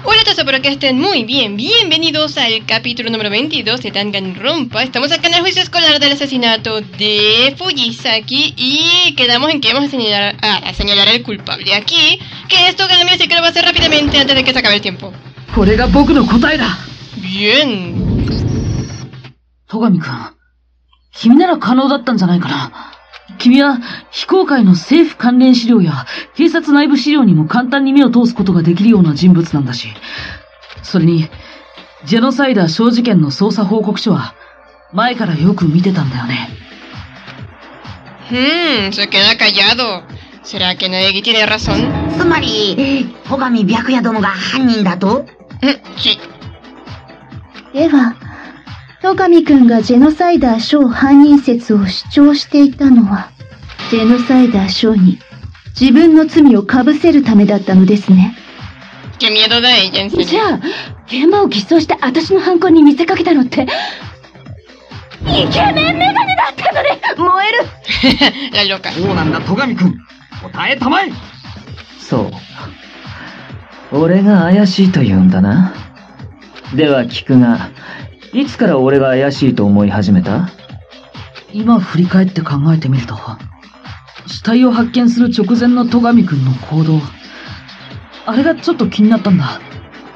Hola a todos, espero que estén muy bien. Bienvenidos al capítulo número 22 de Danganronpa. Estamos acá en el juicio escolar del asesinato de Fujisaki y quedamos en que vamos a señalar al culpable aquí, que es Togami, así que lo voy a hacer rápidamente antes de que se acabe el tiempo. Bien. Togami-kun, 君なら可能だったんじゃないかな。君は非公開の政府関連資料や警察内部資料にも簡単に目を通すことができるような人物なんだし。それに、ジェノサイダー小事件の捜査報告書は前からよく見てたんだよね。 Se queda callado. ¿Será que Naegi tiene razón? つまり、戸上白夜殿が犯人だと？ Sí. では、戸上くんがジェノサイダー小犯人説を主張していたのは、ジェノサイダー小に自分の罪をかぶせるためだったのですね。 Qué miedo da ella, en serio. じゃあ、現場を偽装して私の犯行に見せかけたのって、イケメンメガネだったので、燃える La loca. そうなんだ、戸上くん。答えたまえ。 そう。俺が怪しいと言うんだな。では聞くが、いつから俺が怪しいと思い始めた？ 今振り返って考えてみると、死体を発見する直前の戸上くんの行動、あれがちょっと気になったんだ。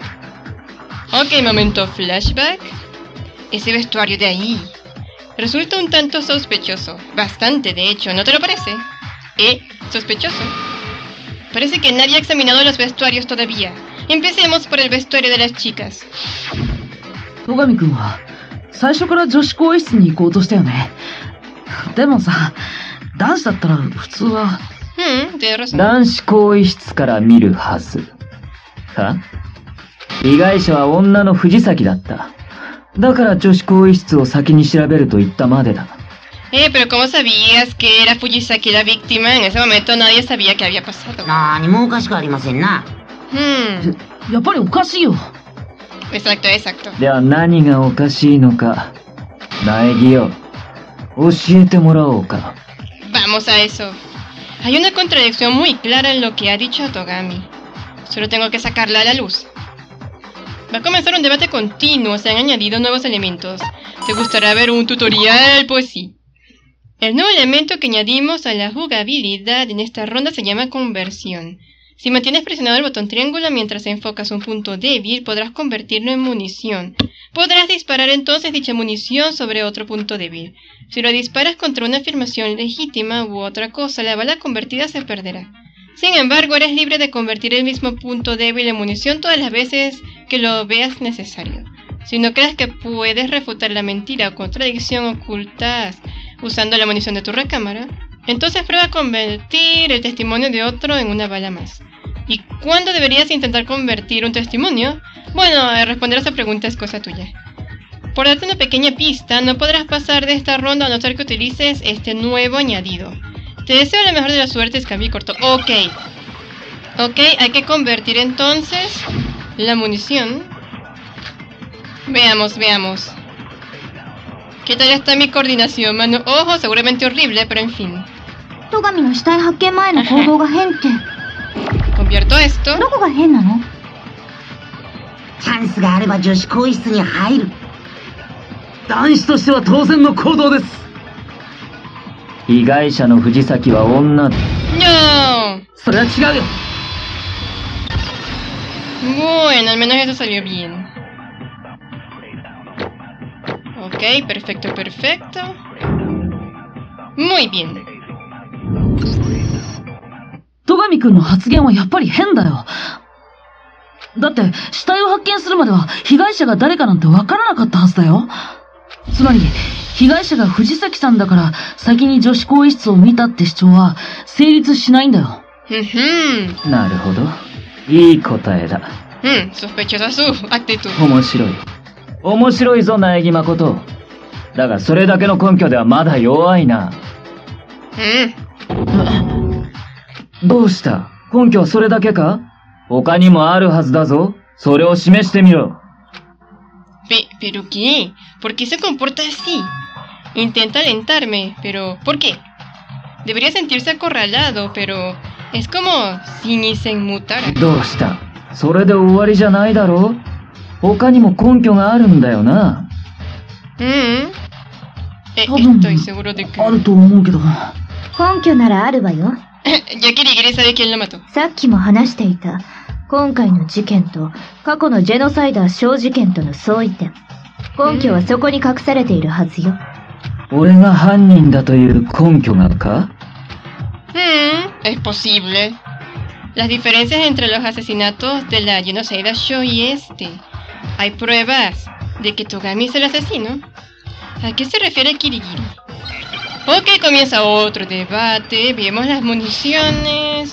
Ok, momento flashback. Ese vestuario de ahí resulta un tanto sospechoso. Bastante, de hecho, ¿no te lo parece? Sospechoso. Parece que nadie ha examinado los vestuarios todavía. Empecemos por el vestuario de las chicas. 戸上くんは最初から女子更衣室に行こうとしたよね。でもさ、男子だったら普通は。 tienes razón. 男子更衣室から見るはず。は？被害者は女の藤崎だった。だから女子更衣室を先に調べると言ったまでだ。 Pero ¿cómo sabías que era Fujisaki la víctima? En ese momento nadie sabía qué había pasado. 何もおかしくありませんな。 やっぱりおかしいよ。 Exacto, exacto. では何がおかしいのか、苗木よ、教えてもらおうか。 Vamos a eso. Hay una contradicción muy clara en lo que ha dicho Togami. Solo tengo que sacarla a la luz. Va a comenzar un debate continuo, se han añadido nuevos elementos. ¿Te gustará ver un tutorial? Pues sí. El nuevo elemento que añadimos a la jugabilidad en esta ronda se llama conversión. Si mantienes presionado el botón triángulo mientras enfocas un punto débil, podrás convertirlo en munición. Podrás disparar entonces dicha munición sobre otro punto débil. Si lo disparas contra una afirmación legítima u otra cosa, la bala convertida se perderá. Sin embargo, eres libre de convertir el mismo punto débil en munición todas las veces que lo veas necesario. Si no crees que puedes refutar la mentira o contradicción ocultas usando la munición de tu recámara, entonces prueba a convertir el testimonio de otro en una bala más. ¿Y cuándo deberías intentar convertir un testimonio? Bueno, responder a esa pregunta es cosa tuya. Por darte una pequeña pista, no podrás pasar de esta ronda a no ser que utilices este nuevo añadido. Te deseo la mejor de las suertes, Cami corto. Ok, hay que convertir entonces la munición. Veamos. ¿Qué tal está mi coordinación, mano? Ojo, seguramente horrible, pero en fin. 戸上の死体発見前の行動が変って、 Convierto esto. どこが変なの？ チャンスがあれば女子更衣室に入る。 男子としては当然の行動です。 被害者の藤崎は女だ。 No. それは違うよ。 Bueno, al menos eso salió bien. Ok, perfecto. Muy bien. 戸上くんの発言はやっぱり変だよ。だって、死体を発見するまでは被害者が誰かなんてわからなかったはずだよ。つまり、被害者が藤崎さんだから先に女子更衣室を見たって主張は成立しないんだよ。 なるほど。いい答えだ。 Sospechosa su actitud. 面白いぞ、苗木誠。だがそれだけの根拠ではまだ弱いな。どうした？根拠はそれだけか？他にもあるはずだぞ。それを示してみろ。 ¿Pero qué? ¿Por qué se comporta así? Intenta alentarme, pero ¿por qué? Debería sentirse acorralado, pero es como si ni se inmutara. どうした？ それで終わりじゃないだろ？他にも根拠があるんだよな。 多分 estoy seguro de que... あると思うけど。 根拠ならあるわよ。 Ya Kirigiri sabe quién lo mató. さっきも話していた、今回の事件と過去のジェノサイダー小事件との相違点。根拠はそこに隠されているはずよ。 俺が犯人だという根拠がか？ Es posible. Las diferencias entre los asesinatos de la Genosaida Show y este. Hay pruebas de que Togami es el asesino. ¿A qué se refiere Kirigiri? Ok, comienza otro debate. Vemos las municiones.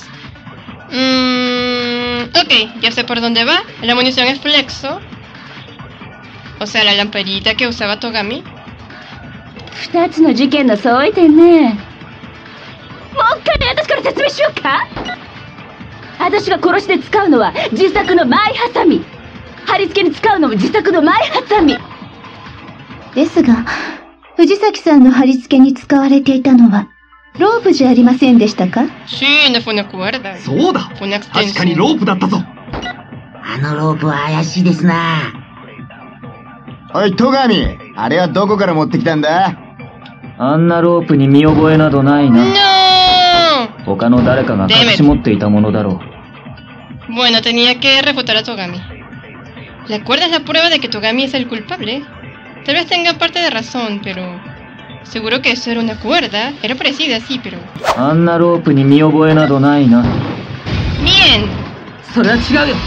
Ok, ya sé por dónde va. La munición es Flexo. O sea, la lamparita que usaba Togami. 二つの事件の相違点ね。もう一回私から説明しようか？私が殺しで使うのは自作のマイハサミ。貼り付けに使うのも自作のマイハサミ。ですが、藤崎さんの貼り付けに使われていたのは、ロープじゃありませんでしたか？ Sí, no fue una cuerda. そうだ。 Fue una 確かに extensión. ロープだったぞ。 あのロープは怪しいですな。 おい、戸上、あれはどこから持ってきたんだ？ あんなロープに見覚えなどないな。 ¡No! 他の誰かが隠し持っていたものだろう。 Bueno, tenía que refutar a Togami. La cuerda es la prueba de que Togami es el culpable. Tal vez tenga parte de razón, pero... Seguro que eso era una cuerda. Era parecida, sí, pero... あんなロープに見覚えなどないな。 ¡Bien! それは違うよ。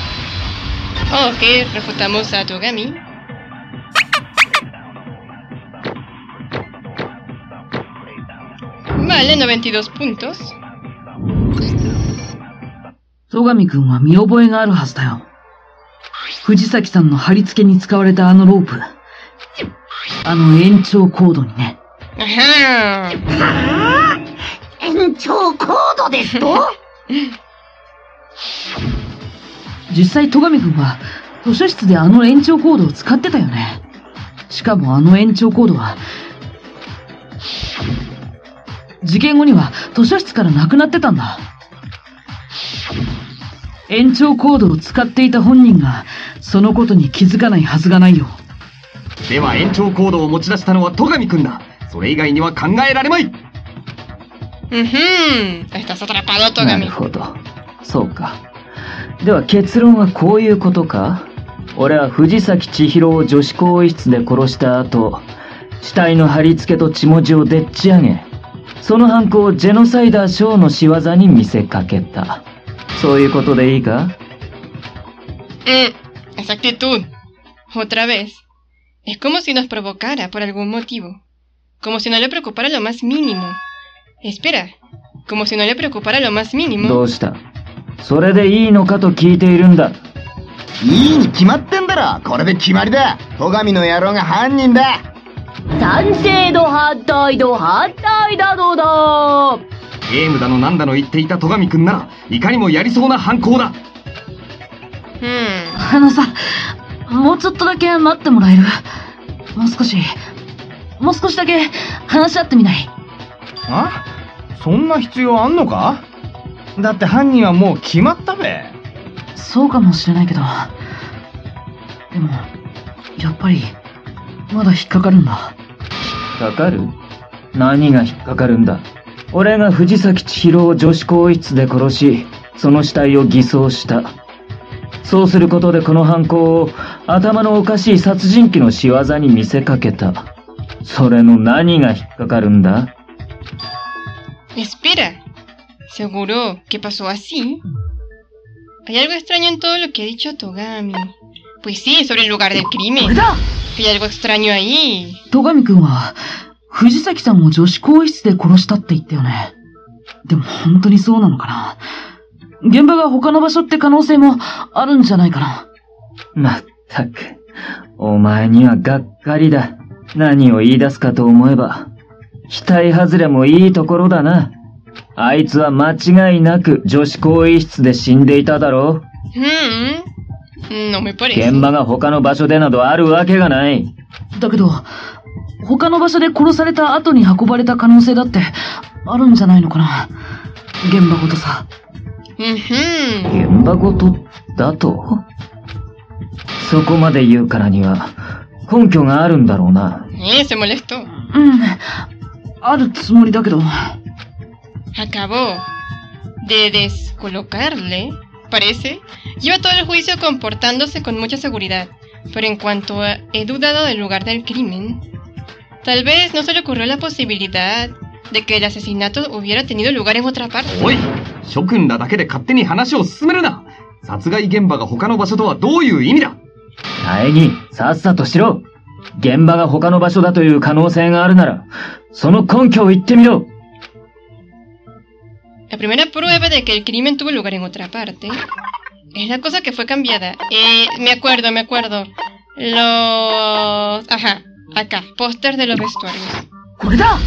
Ok, refutamos a Togami. Vale, 92 puntos. 戸上くんは見覚えがあるはずだよ。藤崎さんの貼り付けに使われたあのロープ。あの延長コードにね。 Ajá. 延長コードですと？ 実際戸上くんは図書室であの延長コードを使ってたよね。しかもあの延長コードは、事件後には図書室からなくなってたんだ。延長コードを使っていた本人がそのことに気づかないはずがないよ。 では延長コードを持ち出したのは戸上くんだ。それ以外には考えられまい。 Estás atrapado, なる Togami. ほど。そうか。では結論はこういうことか？俺は藤崎千尋を女子更衣室で殺した後、死体の貼り付けと血文字をでっち上げ、その犯行をジェノサイダーショーの仕業に見せかけた。そういうことでいいか？ Esa actitud. Otra vez. Es como si nos provocara por algún motivo. Como si no le preocupara lo más mínimo. Espera. Como si no le preocupara lo más ど mínimo. うした？それでいいのかと聞いているんだ。 いいに決まってんだろ。これで決まりだ。戸上の野郎が犯人だ。 賛成度反対度反対だどうだ。 ゲームだのなんだの言っていた戸上くんなら、いかにもやりそうな犯行だ。 さ、もうちょっとだけ待ってもらえる？もう少しだけ話し合ってみない？ あ？そんな必要あんのか？だって犯人はもう決まったべ。 そうかもしれないけど、でもやっぱりまだ引っかかるんだ。 引っかかる？何が引っかかるんだ？俺が藤崎千尋を女子更衣室で殺し、その死体を偽装した。そうすることでこの犯行を頭のおかしい殺人鬼の仕業に見せかけた。それの何が引っかかるんだ？ Espera. ¿Seguro que pasó así? Hay algo extraño en todo lo que ha dicho Togami. Pues sí, sobre el lugar del こ crimen. れだ！ Hay algo extraño ahí. 戸上くんは藤崎さんを女子更衣室で殺したって言ったよね。でも本当にそうなのかな？現場が他の場所って可能性もあるんじゃないかな。 まったく、お前にはがっかりだ。何を言い出すかと思えば、期待外れもいいところだな。あいつは間違いなく女子更衣室で死んでいただろう。 No me parece. 現場が他の場所でなどあるわけがない。 だけど、他の場所で殺された後に運ばれた可能性だってあるんじゃないのかな。現場ごとさ。 現場ごとだと？そこまで言うからには根拠があるんだろうな。 Se molestó. あるつもりだけど。 Acabó de descolocarle, parece. Lleva todo el juicio comportándose con mucha seguridad. Pero en cuanto he dudado del lugar del crimen, tal vez no se le ocurrió la posibilidad de que el asesinato hubiera tenido lugar en otra parte. おい、諸君らだけで勝手に話を進めるな。殺害現場が他の場所とはどういう意味だ。 大義、さっさとしろ。現場が他の場所だという可能性があるなら、その根拠を言ってみろ。 La primera prueba de que el crimen tuvo lugar en otra parte es la cosa que fue cambiada. Me acuerdo. Ajá, acá, póster de los vestuarios. これだ！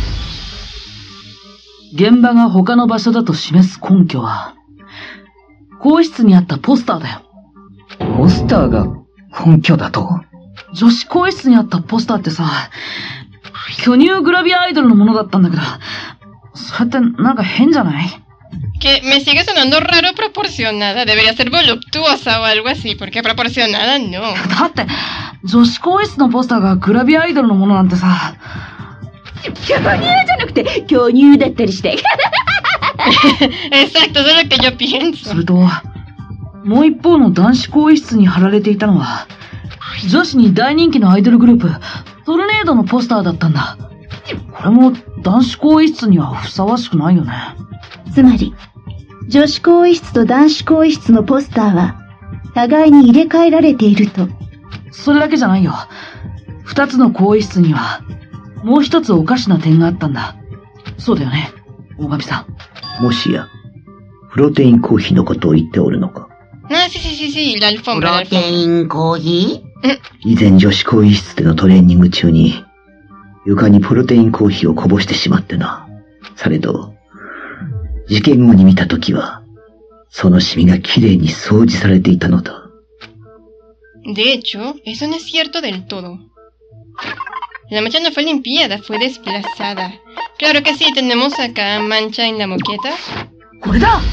現場が他の場所だと示す根拠は、更衣室にあったポスターだよ。 ポスターが根拠だと？ 女子更衣室にあったポスターってさ、巨乳グラビアアイドルのものだったんだけど、それってなんか変じゃない？ Que me sigue sonando raro proporcionada. Debería ser voluptuosa o algo así, porque proporcionada no. だって、女子更衣室のポスターがグラビアアイドルのものなんてさ。 巨乳じゃなくて巨乳だったりして。 Exacto, eso es lo que yo pienso. それと、もう一方の男子更衣室に貼られていたのは、女子に大人気のアイドルグループ、トルネードのポスターだったんだ。これも男子更衣室にはふさわしくないよね。 つまり、女子更衣室と男子更衣室のポスターは、互いに入れ替えられていると。 それだけじゃないよ。二つの更衣室には、もう一つおかしな点があったんだ。そうだよね、大神さん。もしや、プロテインコーヒーのことを言っておるのか。 sí, la alfombra. プロテインコーヒー？ 以前女子更衣室でのトレーニング中に、床にプロテインコーヒーをこぼしてしまってな。されど、事件後に見たときは、そのシミがきれいに掃除されていたのだ。 De hecho, eso no es cierto del todo. La mancha no fue limpiada, fue desplazada. Claro que sí, tenemos acá mancha en la moqueta. これだ！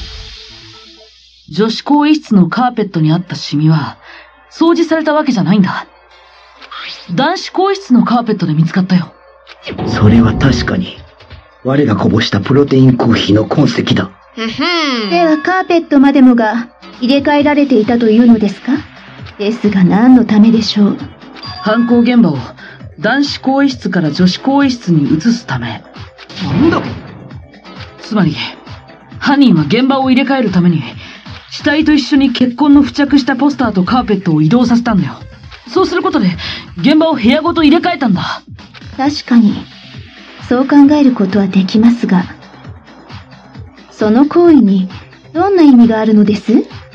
女子更衣室のカーペットにあったシミは、掃除されたわけじゃないんだ。男子更衣室のカーペットで見つかったよ。 それは確かに、我がこぼしたプロテインコーヒーの痕跡だ。 ではカーペットまでもが入れ替えられていたというのですか？ですが何のためでしょう？ 犯行現場を男子更衣室から女子更衣室に移すため。 なんだ？ つまり、犯人は現場を入れ替えるために、死体と一緒に血痕の付着したポスターとカーペットを移動させたんだよ。そうすることで、現場を部屋ごと入れ替えたんだ。 確かに、そう考えることはできますが、その行為にどんな意味があるのです？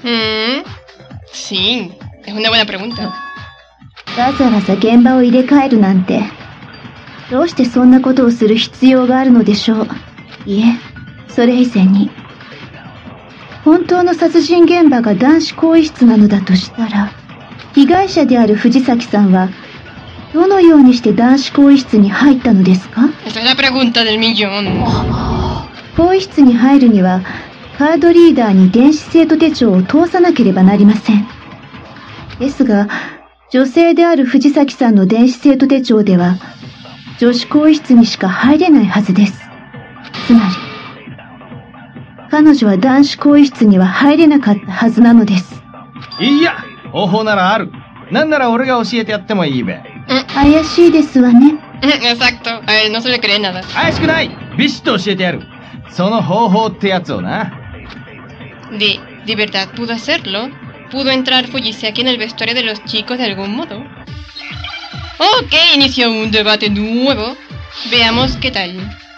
Sí, es una buena pregunta. わざわざ現場を入れ替えるなんて、どうしてそんなことをする必要があるのでしょう。いえ、それ以前に、本当の殺人現場が男子更衣室なのだとしたら、被害者である藤崎さんは、どのようにして男子更衣室に入ったのですか？ Esa es la pregunta del millón. 更衣室に入るには、カードリーダーに電子生徒手帳を通さなければなりません。ですが、女性である藤崎さんの電子生徒手帳では、女子更衣室にしか入れないはずです。つまり、彼女は男子更衣室には入れなかったはずなのです。 いや、方法ならある。なんなら俺が教えてやってもいいべ。 怪しいですわね。 Exacto, a él no se le cree nada. 怪しくない！ビシッと教えてやる。その方法ってやつをな。 De verdad pudo hacerlo. ¿Pudo entrar Fujisaki en el vestuario de los chicos de algún modo? Ok, inició un debate nuevo. Veamos qué tal.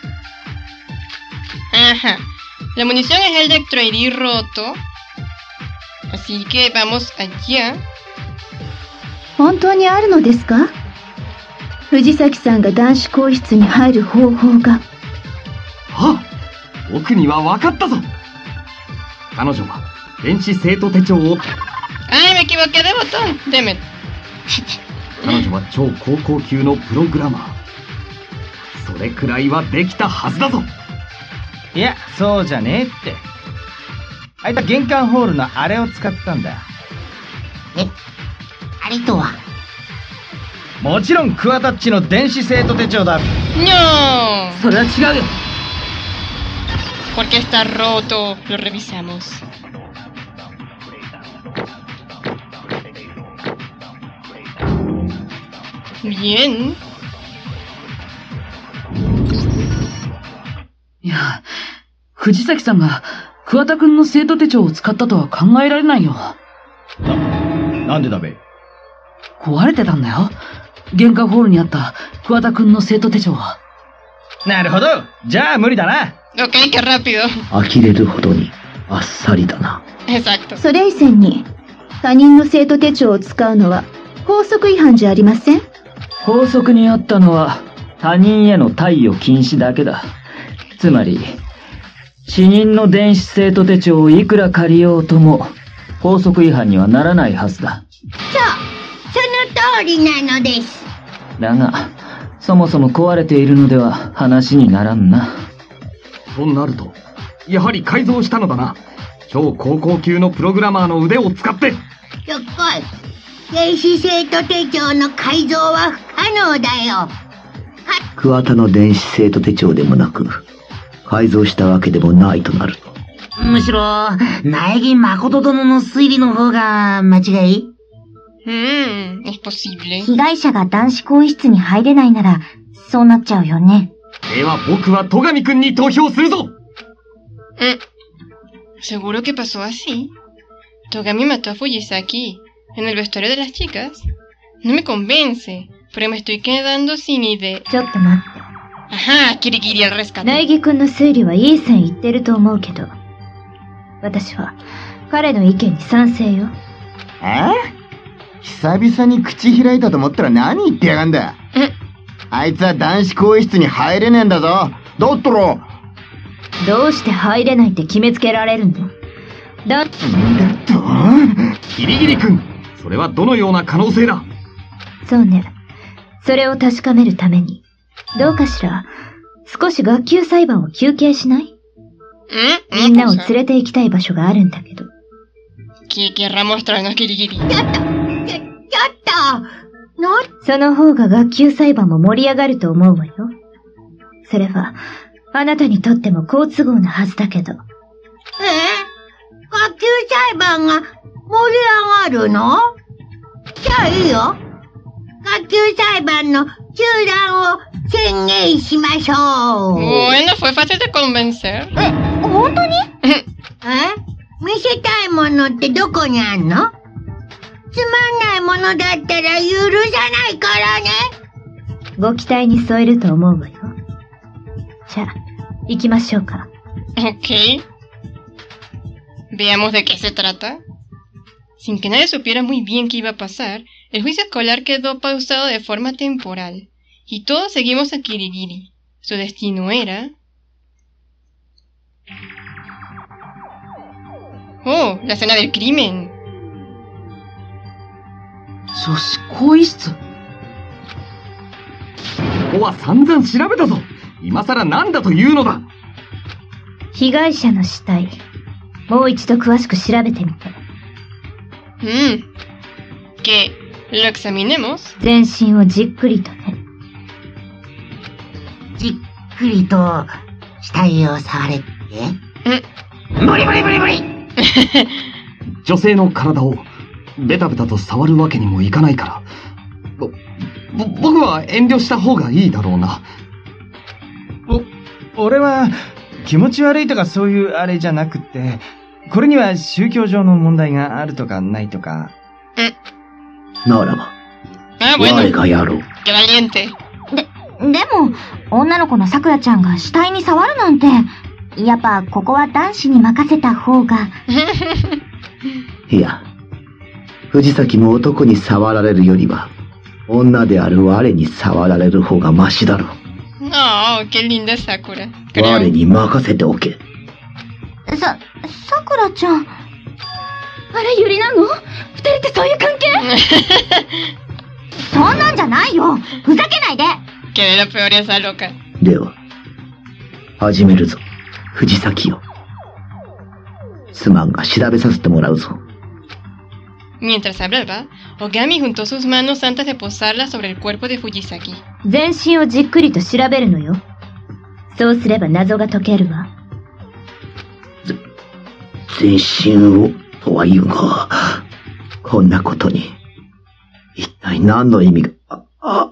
Ajá. La munición es el de Electroid roto. Así que vamos allá. 本当にあるのですか？藤崎さんが男子更衣室に入る方法が。 あ、僕には分かったぞ。彼女は電子生徒手帳を。 Ay, me equivoqué de botón. Deme. 彼女は超高校級のプログラマー。それくらいはできたはずだぞ。 いや、そうじゃねえって。 あいつは玄関ホールのあれを使ったんだよ。 あれとは？ もちろんクワタッチの電子生徒手帳だ。 No. それは違うよ。 Porque está roto. Lo revisamos. Bien. いや、藤崎さんが桑田くんの生徒手帳を使ったとは考えられないよ。 なんでだべ？ 壊れてたんだよ。玄関ホールにあった桑田くんの生徒手帳は。 なるほど。じゃあ無理だな。 Ok, qué rápido. 呆れるほどにあっさりだな。 Exacto. それ以前に他人の生徒手帳を使うのは校則違反じゃありません？ 法則にあったのは他人への貸与禁止だけだ。つまり、死人の電子生徒手帳をいくら借りようとも法則違反にはならないはずだ。 その通りなのです。 だが、そもそも壊れているのでは話にならんな。 となると、やはり改造したのだな。超高校級のプログラマーの腕を使って。 しょっこい。電子生徒手帳の改造は不可能だよ。 桑田の電子生徒手帳でもなく、改造したわけでもないとなると。 むしろ、苗木誠殿の推理の方が間違い？ Es posible. 被害者が男子更衣室に入れないなら、そうなっちゃうよね。 では僕は戸上くんに投票するぞ。 ¿Seguro que pasó así? Togami mató a Fujisaki en el vestuario de las chicas. No me convence, pero me estoy quedando sin idea. ちょっと待って。 Ajá, Kirigiri al rescate. 苗木くんの推理はいい線いってると思うけど、私は彼の意見に賛成よ。 久々に口開いたと思ったら何言ってやがんだ。あいつは男子更衣室に入れねえんだぞ。だったら。 どうして入れないって決めつけられるの？ ギリギリ君、それはどのような可能性だ？ そうね。それを確かめるために、どうかしら、少し学級裁判を休憩しない？みんなを連れて行きたい場所があるんだけど。 ¿Qué querrá mostrarnos Kirigiri? その方が学級裁判も盛り上がると思うわよ。それは、あなたにとっても好都合なはずだけど。 学級裁判が盛り上がるの？じゃあいいよ。学級裁判の中断を宣言しましょう。 Bueno, fue fácil de convencer. 本当に？見せたいものってどこにあんの？つまんないものだったら許さないからね。 ご期待に添えると思うわよ。じゃあ、行きましょうか。 Ok. Veamos de qué se trata. Sin que nadie supiera muy bien qué iba a pasar, el juicio escolar quedó pausado de forma temporal, y todos seguimos a Kirigiri. Su destino era... ¡Oh! La escena del crimen. 女子更衣室。 ここは散々調べたぞ。今さらなんだというのだ。 被害者の死体、もう一度詳しく調べてみて。 ¿Que lo examinemos? 全身をじっくりとね。 じっくりと死体を触れって？無理無理無理無理女性の体をベタベタと触るわけにもいかないから、僕は遠慮した方がいいだろうな。 俺は気持ち悪いとかそういうあれじゃなくって、これには宗教上の問題があるとかないとか。 ならば、我がやろう。 ¡Qué valiente! でも、女の子のさくらちゃんが死体に触るなんて、やっぱここは男子に任せた方が。 いや、藤崎も男に触られるよりは、女である我に触られる方がマシだろう。 Oh, qué linda Sakura. 我に任せておけ。 さくらちゃん。あれ、ユリなの？二人ってそういう関係？そんなんじゃないよ。ふざけないで。 Que de lo peor esa loca. では、始めるぞ、藤崎よ。 すまんが調べさせてもらうぞ。 Mientras hablaba, Ogami juntó sus manos antes de posarlas sobre el cuerpo de Fujisaki. 全身をじっくりと調べるのよ。そうすれば謎が解けるわ。 全身をとは言うが、こんなことに、一体何の意味が、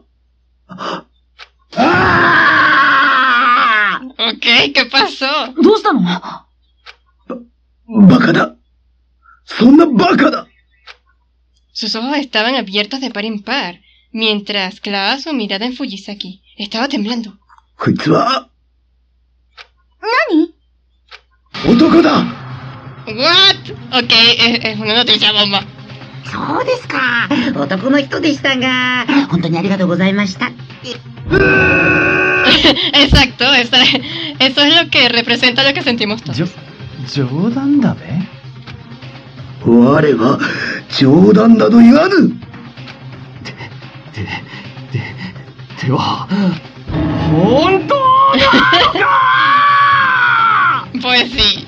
Ok, ¿qué pasó? どうしたの？ バカだ。そんなバカだ。 Sus ojos estaban abiertos de par en par, mientras clavaba su mirada en Fujisaki. Estaba temblando. こいつは、 何？ 男だ。 What? Ok, es una noticia bomba. そうですか。男の人でしたが、本当にありがとうございました。 Exacto, eso es lo que representa lo que sentimos todos. 冗談だべ？ 我は冗談など言わぬ。 では、本当なのか Pues sí.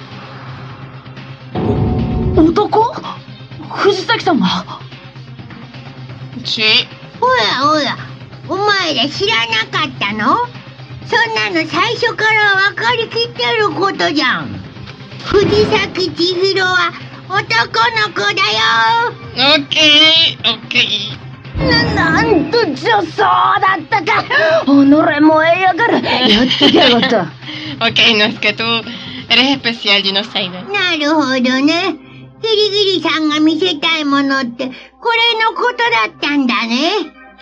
男？藤崎さんが？ Sí. おやおや、お前ら知らなかったの？そんなの最初から分かりきってることじゃん。藤崎千尋は男の子だよ。 Ok. なんと女装だったか。己燃えやがる。やっつけやがった。 Ok, no es que tú eres especial, Genocide. なるほどね。ギリギリさんが見せたいものってこれのことだったんだね。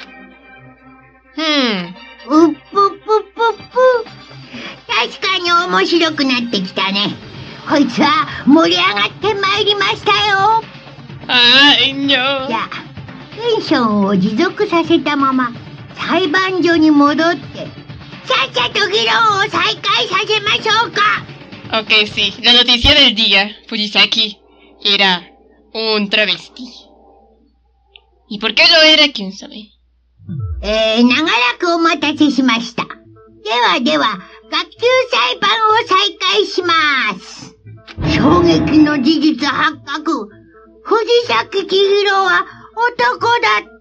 うっぷっぷっぷっぷ。確かに面白くなってきたね。こいつは盛り上がってまいりましたよ。 Ay, no. じゃあ、テンションを持続させたまま裁判所に戻ってさっさと議論を再開させましょうか。 Ok, sí. La noticia del día. Fujisaki era un travesti. ¿Y por qué lo era? ¿Quién sabe? 長らくお待たせしました。では、学級裁判を再開します。衝撃の事実発覚。藤崎千尋は男だった。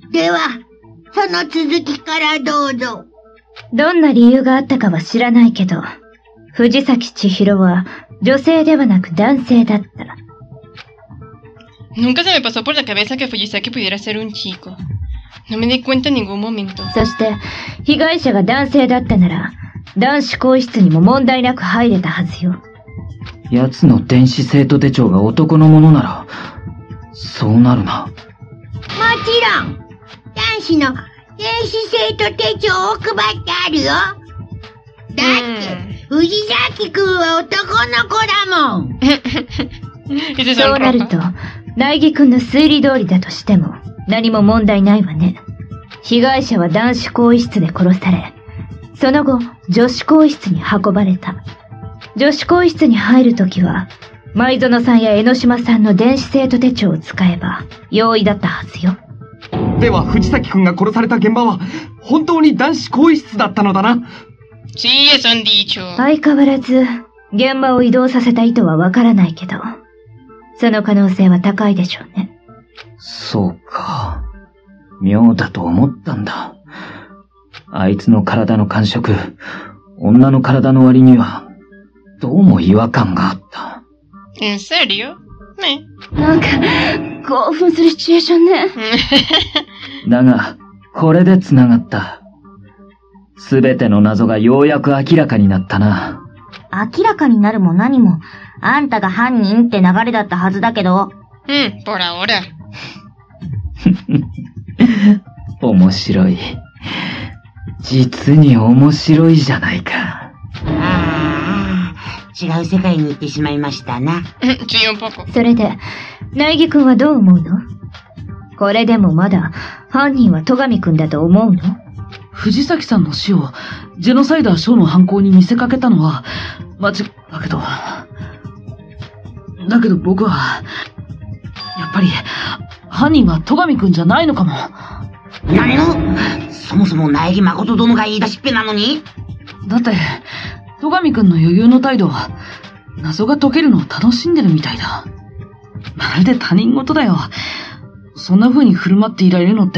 では、その続きからどうぞ。 どんな理由があったかは知らないけど、藤崎千尋は女性ではなく男性だった。 Nunca se me pasó por la cabeza que Fujisaki pudiera ser un chico. No me di cuenta en ningún momento. そして、被害者が男性だったなら、男子更衣室にも問題なく入れたはずよ。 奴の電子生徒手帳が男のものなら、そうなるな。 もちろん、男子の電子生徒手帳を配ってあるよ。だって、藤崎くんは男の子だもん。 そうなると、苗木くんの推理通りだとしても、何も問題ないわね。被害者は男子更衣室で殺され、その後、女子更衣室に運ばれた。女子更衣室に入るときは、舞園さんや江ノ島さんの電子生徒手帳を使えば、容易だったはずよ。 では、藤崎くんが殺された現場は、本当に男子更衣室だったのだな。 Sí, eso han dicho. 相変わらず、現場を移動させた意図はわからないけど、その可能性は高いでしょうね。 そうか。妙だと思ったんだ。あいつの体の感触、女の体の割には、どうも違和感があった。 ¿En serio? ね。 なんか、興奮するシチュエーションね。 だが、これで繋がった。すべての謎がようやく明らかになったな。 明らかになるも何も、あんたが犯人って流れだったはずだけど。 por ahora. 面白い。実に面白いじゃないか。 ああ、違う世界に行ってしまいましたな。 Sí, un poco. それで、苗木くんはどう思うの？これでもまだ、犯人は戸上くんだと思うの？ 藤崎さんの死を、ジェノサイダーショーの犯行に見せかけたのは、だけど僕は、やっぱり、犯人は戸上くんじゃないのかも。 何の？そもそも苗木誠殿が言い出しっぺなのに？ だって、戸上くんの余裕の態度は、 謎が解けるのを楽しんでるみたいだ。まるで他人事だよ。そんな風に振る舞っていられるのって。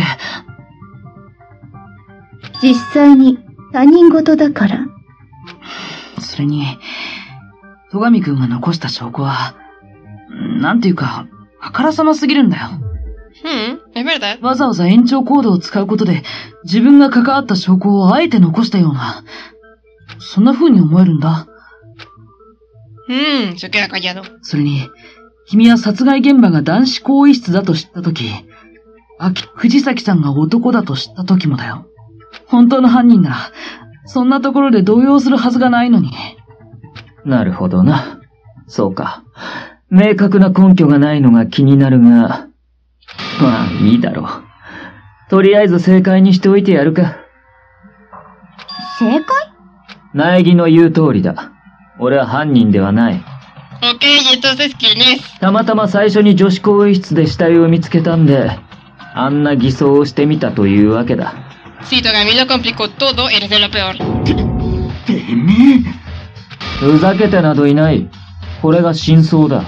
実際に他人事だから。 それに、戸上くんが残した証拠は、なんていうか、あからさますぎるんだよ。 es verdad. わざわざ延長コードを使うことで、自分が関わった証拠をあえて残したような、そんな風に思えるんだ。 se queda callado. それに、君は殺害現場が男子更衣室だと知ったとき、藤崎さんが男だと知ったときもだよ。本当の犯人なら、そんなところで動揺するはずがないのに。 なるほどな。そうか。明確な根拠がないのが気になるが、まあいいだろう。とりあえず正解にしておいてやるか。 正解？ 苗木の言う通りだ。俺は犯人ではない。 Ok, entonces, ¿quién es? たまたま最初に女子更衣室で死体を見つけたんで、あんな偽装をしてみたというわけだ。 Si Togami lo complicó todo, eres de lo peor. てめえ。 ふざけてなどいない。これが真相だ。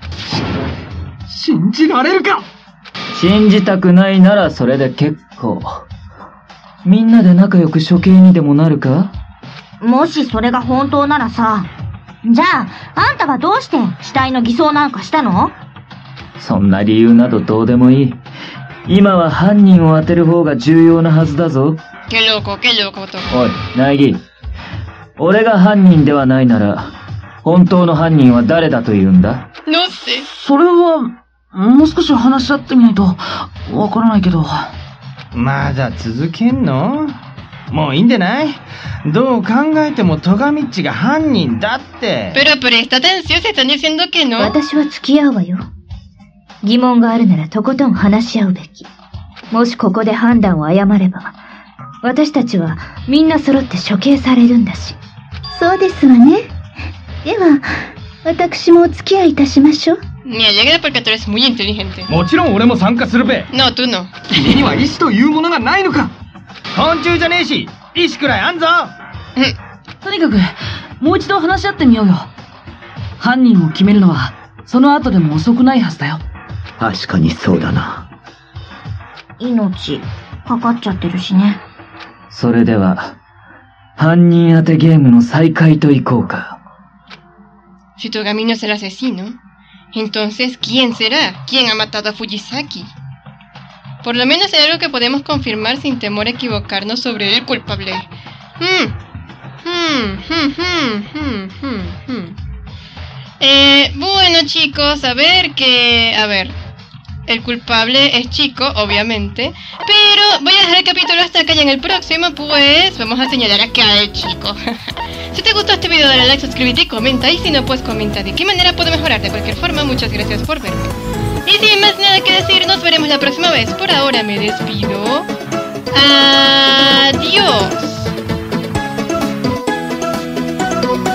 信じられるか。 信じたくないならそれで結構。みんなで仲良く処刑にでもなるか？ もしそれが本当ならさ、じゃあ、あんたはどうして死体の偽装なんかしたの？ そんな理由などどうでもいい。今は犯人を当てる方が重要なはずだぞ。 Qué loco, Togami. おい、苗木。俺が犯人ではないなら、本当の犯人は誰だと言うんだ？ No sé. それは、もう少し話し合ってみないと、わからないけど。 まだ続けんの？もういいんでない？どう考えても戸上っちが犯人だって。 Pero presta atención, se están diciendo que no. 私は付き合うわよ。疑問があるならとことん話し合うべき。もしここで判断を誤れば、私たちはみんな揃って処刑されるんだし。 そうですわね。では、私もお付き合いいたしましょう。 Me alegra porque tú eres muy inteligente. もちろん俺も参加するべ。 No, tú no. 君には意志というものがないのか。 昆虫じゃねえし、意志くらいあんぞ。 とにかく、もう一度話し合ってみようよ。犯人を決めるのは、その後でも遅くないはずだよ。 確かにそうだな。 命、かかっちゃってるしね。 それでは、犯人当てゲームの再開といこうか。 Si Togami no es el asesino, entonces, ¿quién será? ¿Quién ha matado a Fujisaki? Por lo menos hay algo que podemos confirmar sin temor a equivocarnos sobre el culpable. Bueno, chicos, a ver, el culpable es Chico, obviamente, pero voy a dejar el capítulo hasta acá y en el próximo, pues, vamos a señalar a cada chico. Si te gustó este video, dale like, suscríbete y comenta, y si no, pues comenta de qué manera puedo mejorar. De cualquier forma, muchas gracias por verme. Y sin más nada que decir, nos veremos la próxima vez. Por ahora me despido. Adiós.